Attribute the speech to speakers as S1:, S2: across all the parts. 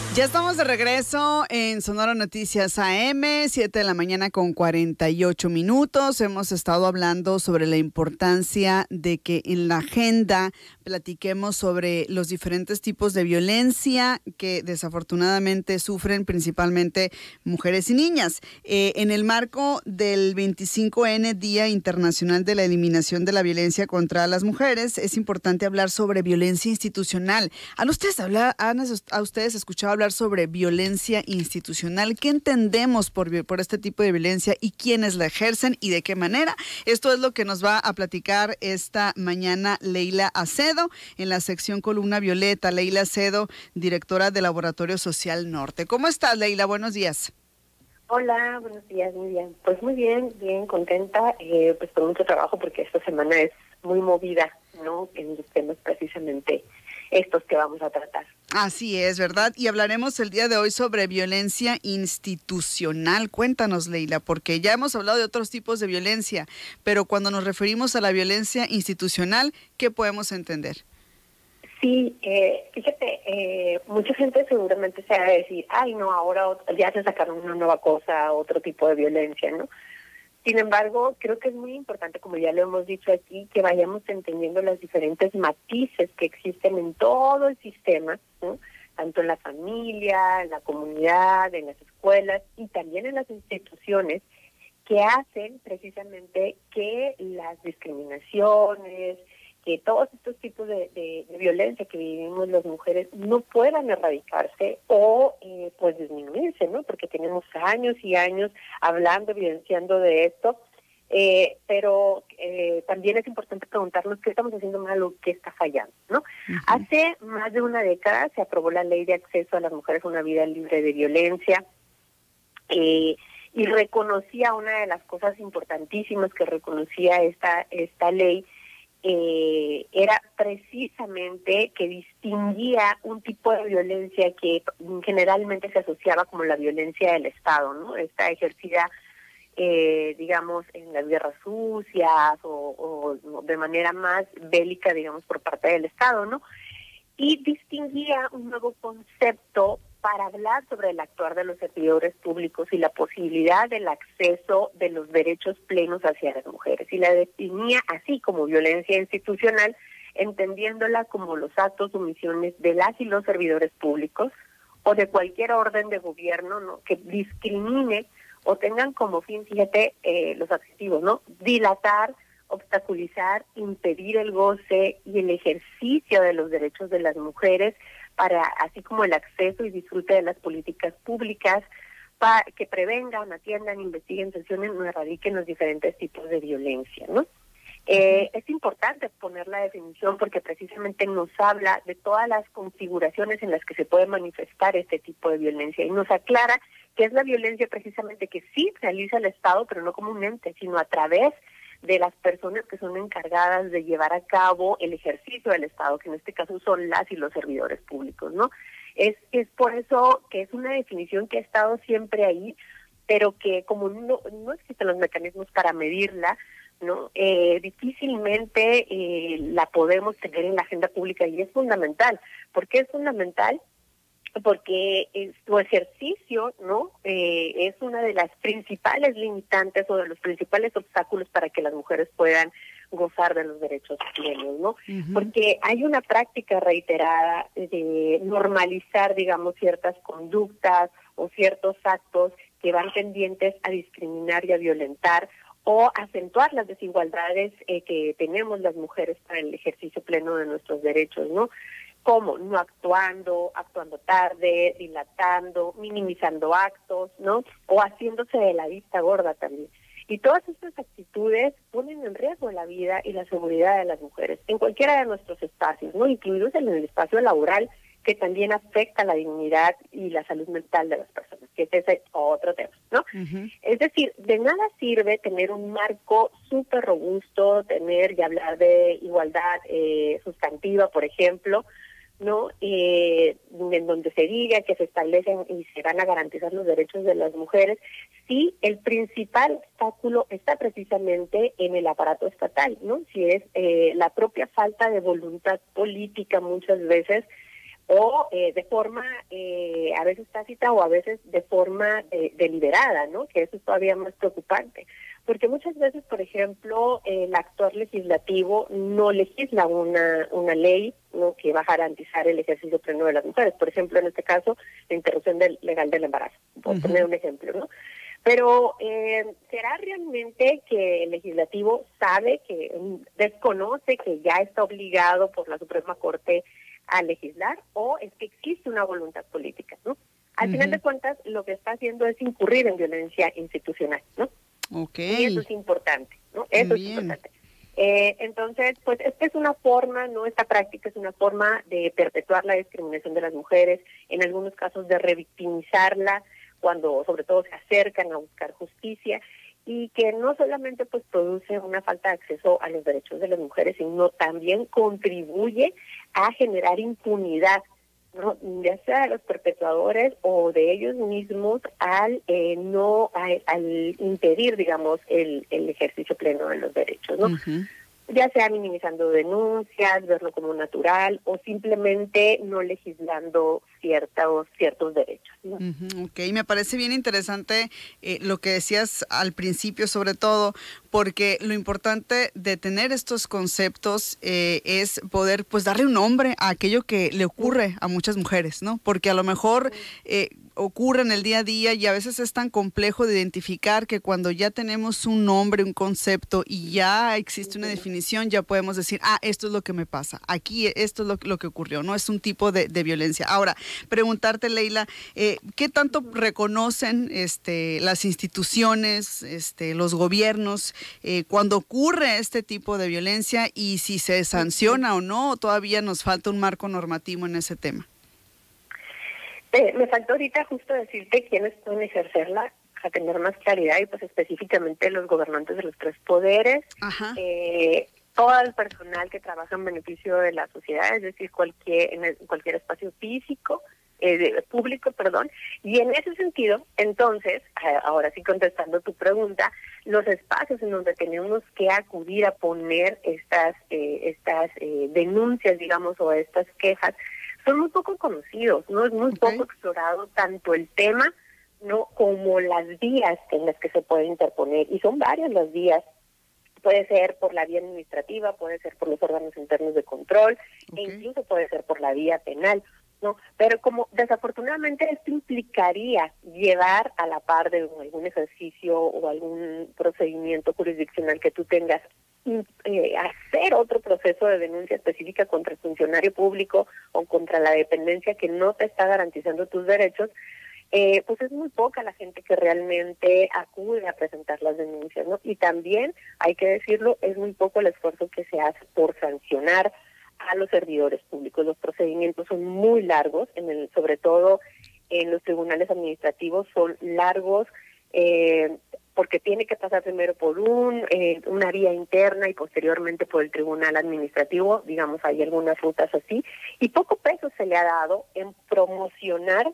S1: Ya estamos de regreso en Sonora Noticias AM, 7 de la mañana con 48 minutos. Hemos estado hablando sobre la importancia de que en la agenda platiquemos sobre los diferentes tipos de violencia que desafortunadamente sufren principalmente mujeres y niñas. En el marco del 25N, Día Internacional de la Eliminación de la Violencia contra las Mujeres, es importante hablar sobre violencia institucional. ¿Han ustedes escuchado hablar sobre violencia institucional? ¿Qué entendemos por este tipo de violencia y quiénes la ejercen y de qué manera? Esto es lo que nos va a platicar esta mañana Leila Acedo en la sección Columna Violeta. Leila Acedo, directora del Laboratorio Social Norte. ¿Cómo estás, Leila? Buenos días.
S2: Hola, buenos días, muy bien. Pues muy bien, bien contenta, pues con mucho trabajo porque esta semana es muy movida, ¿no? En los temas precisamente estos que vamos a tratar.
S1: Así es, ¿verdad? Y hablaremos el día de hoy sobre violencia institucional. Cuéntanos, Leila, porque ya hemos hablado de otros tipos de violencia, pero cuando nos referimos a la violencia institucional, ¿qué podemos entender?
S2: Sí, fíjate, mucha gente seguramente se va a decir, ay, no, ahora ya se sacaron una nueva cosa, otro tipo de violencia, ¿no? Sin embargo, creo que es muy importante, como ya lo hemos dicho aquí, que vayamos entendiendo los diferentes matices que existen en todo el sistema, ¿no? Tanto en la familia, en la comunidad, en las escuelas y también en las instituciones, que hacen precisamente que las discriminaciones, que todos estos tipos de violencia que vivimos las mujeres no puedan erradicarse o pues disminuirse, ¿no? Porque tenemos años y años hablando, evidenciando de esto, pero también es importante preguntarnos qué estamos haciendo mal o qué está fallando, ¿no? Uh-huh. Hace más de una década se aprobó la Ley de Acceso a las Mujeres a una Vida Libre de Violencia, y reconocía una de las cosas importantísimas que reconocía esta ley, era precisamente que distinguía un tipo de violencia que generalmente se asociaba como la violencia del Estado, ¿no? Esta ejercida, digamos, en las guerras sucias o de manera más bélica, digamos, por parte del Estado, ¿no? Y distinguía un nuevo concepto para hablar sobre el actuar de los servidores públicos y la posibilidad del acceso de los derechos plenos hacia las mujeres. Y la definía así como violencia institucional, entendiéndola como los actos o omisiones de las y los servidores públicos o de cualquier orden de gobierno, ¿no?, que discrimine o tengan como fin, fíjate, los adjetivos, ¿no?, dilatar, obstaculizar, impedir el goce y el ejercicio de los derechos de las mujeres, así como el acceso y disfrute de las políticas públicas, para que prevengan, atiendan, investiguen, sancionen o erradiquen los diferentes tipos de violencia, ¿no? Es importante poner la definición porque precisamente nos habla de todas las configuraciones en las que se puede manifestar este tipo de violencia y nos aclara que es la violencia precisamente que sí realiza el Estado, pero no como un ente, sino a través de las personas que son encargadas de llevar a cabo el ejercicio del Estado, que en este caso son las y los servidores públicos, ¿no? Es por eso que es una definición que ha estado siempre ahí, pero que como no existen los mecanismos para medirla, ¿no? Difícilmente la podemos tener en la agenda pública y es fundamental. ¿Por qué es fundamental? Porque su ejercicio, ¿no?, es una de las principales limitantes o de los principales obstáculos para que las mujeres puedan gozar de los derechos plenos, ¿no? Uh-huh. Porque hay una práctica reiterada de normalizar, digamos, ciertas conductas o ciertos actos que van tendientes a discriminar y a violentar o acentuar las desigualdades que tenemos las mujeres para el ejercicio pleno de nuestros derechos, ¿no? Como no actuando tarde, dilatando, minimizando actos, ¿no? O haciéndose de la vista gorda también. Y todas estas actitudes ponen en riesgo la vida y la seguridad de las mujeres en cualquiera de nuestros espacios, ¿no? Incluidos en el espacio laboral, que también afecta la dignidad y la salud mental de las personas, que ese es otro tema, ¿no? Uh-huh. Es decir, de nada sirve tener un marco súper robusto, tener y hablar de igualdad sustantiva, por ejemplo, ¿no? En donde se diga que se establecen y se van a garantizar los derechos de las mujeres, si el principal obstáculo está precisamente en el aparato estatal, ¿no? Si es la propia falta de voluntad política muchas veces o de forma a veces tácita o a veces de forma deliberada, ¿no? Que eso es todavía más preocupante. Porque muchas veces, por ejemplo, el actor legislativo no legisla una ley, ¿no?, que va a garantizar el ejercicio pleno de las mujeres. Por ejemplo, en este caso, la interrupción legal del embarazo, por poner un ejemplo, ¿no? Pero ¿será realmente que el legislativo sabe, que desconoce que ya está obligado por la Suprema Corte a legislar, o es que existe una voluntad política, ¿no? Al final de cuentas, lo que está haciendo es incurrir en violencia institucional, ¿no?
S1: Okay.
S2: Y eso es importante, ¿no? Eso es importante. Entonces, pues esta es una forma, ¿no? Esta práctica es una forma de perpetuar la discriminación de las mujeres, en algunos casos de revictimizarla, cuando sobre todo se acercan a buscar justicia, y que no solamente pues produce una falta de acceso a los derechos de las mujeres, sino también contribuye a generar impunidad, ¿no?, ya sea de los perpetuadores o de ellos mismos al impedir, digamos, el ejercicio pleno de los derechos, ¿no? Ya sea minimizando denuncias, verlo como natural, o simplemente no legislando ciertos derechos, ¿no?
S1: Ok, me parece bien interesante lo que decías al principio, sobre todo, porque lo importante de tener estos conceptos es poder, pues, darle un nombre a aquello que le ocurre a muchas mujeres, ¿no? Porque a lo mejor ocurre en el día a día y a veces es tan complejo de identificar que cuando ya tenemos un nombre, un concepto y ya existe una definición, ya podemos decir, esto es lo que me pasa, aquí esto es lo que ocurrió, ¿no? Es un tipo de violencia. Ahora, preguntarte, Leila, ¿qué tanto reconocen las instituciones, los gobiernos, cuando ocurre este tipo de violencia, y si se sanciona o no, o todavía nos falta un marco normativo en ese tema?
S2: Me faltó ahorita justo decirte quiénes pueden ejercerla, a tener más claridad, y pues específicamente los gobernantes de los tres poderes, todo el personal que trabaja en beneficio de la sociedad, es decir, en cualquier espacio físico, público, y en ese sentido, entonces, ahora sí contestando tu pregunta, los espacios en donde tenemos que acudir a poner estas denuncias, digamos, o estas quejas, son muy poco conocidos, ¿no? Es muy poco explorado tanto el tema, ¿no?, como las vías en las que se puede interponer, y son varias las vías. Puede ser por la vía administrativa, puede ser por los órganos internos de control, e incluso puede ser por la vía penal, ¿no? Pero como desafortunadamente esto implicaría llevar a la par de algún ejercicio o algún procedimiento jurisdiccional que tú tengas, hacer otro proceso de denuncia específica contra el funcionario público o contra la dependencia que no te está garantizando tus derechos, pues es muy poca la gente que realmente acude a presentar las denuncias, ¿no? Y también, hay que decirlo, es muy poco el esfuerzo que se hace por sancionar a los servidores públicos. Los procedimientos son muy largos, sobre todo en los tribunales administrativos son largos, porque tiene que pasar primero por una vía interna y posteriormente por el tribunal administrativo, digamos, hay algunas rutas así, y poco peso se le ha dado en promocionar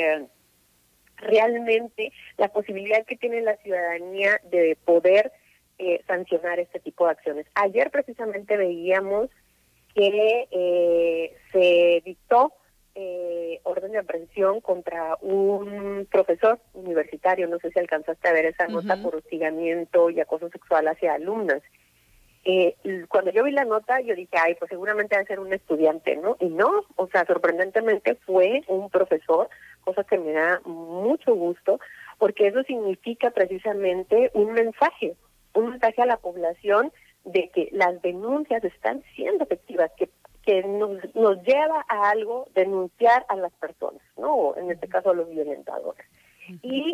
S2: realmente la posibilidad que tiene la ciudadanía de poder sancionar este tipo de acciones. Ayer precisamente veíamos que se dictó orden de aprehensión contra un profesor universitario, no sé si alcanzaste a ver esa nota, por hostigamiento y acoso sexual hacia alumnas. Cuando yo vi la nota, yo dije, pues seguramente debe ser un estudiante, ¿no? Y no, o sea, sorprendentemente fue un profesor, cosa que me da mucho gusto, porque eso significa precisamente un mensaje a la población de que las denuncias están siendo efectivas, que nos lleva a algo denunciar a las personas, ¿no? O en este caso a los violentadores. Y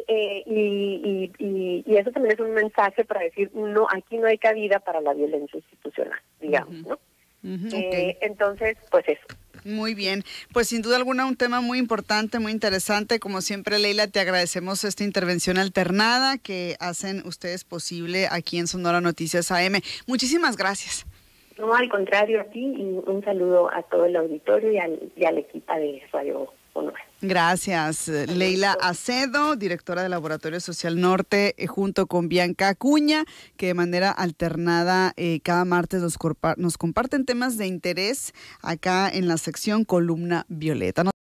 S2: eso también es un mensaje para decir, no, aquí no hay cabida para la violencia institucional, digamos, ¿no? Entonces, pues eso.
S1: Muy bien, pues sin duda alguna un tema muy importante, muy interesante. Como siempre, Leila, te agradecemos esta intervención alternada que hacen ustedes posible aquí en Sonora Noticias AM. Muchísimas gracias.
S2: No, al contrario, a ti, y un saludo a todo el auditorio y al equipo de Radio Sonora.
S1: Gracias, Leila Acedo, directora del Laboratorio Social Norte, junto con Bianca Acuña, que de manera alternada cada martes nos comparten temas de interés acá en la sección Columna Violeta.